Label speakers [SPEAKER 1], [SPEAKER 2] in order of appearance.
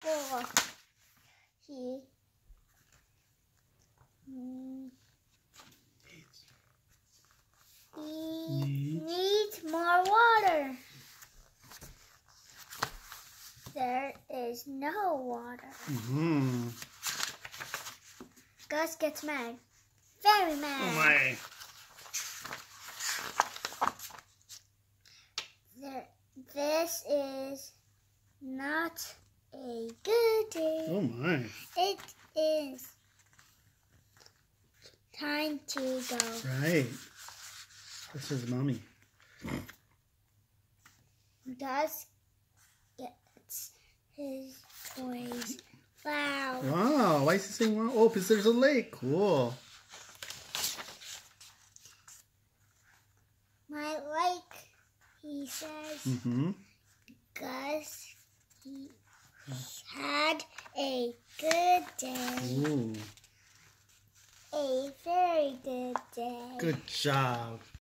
[SPEAKER 1] 4. He needs more water. There is no water. Gus gets mad. Very mad.
[SPEAKER 2] Oh my.
[SPEAKER 1] This is not a good day.
[SPEAKER 2] Oh my.
[SPEAKER 1] It is time to go.
[SPEAKER 2] Right. This is Mommy.
[SPEAKER 1] Gus gets his toys. Wow.
[SPEAKER 2] Wow. Why is he saying wow? Oh, because there's a lake. Cool.
[SPEAKER 1] My lake, he says. Gus, he had a good day.
[SPEAKER 2] Ooh.
[SPEAKER 1] A very good day.
[SPEAKER 2] Good job.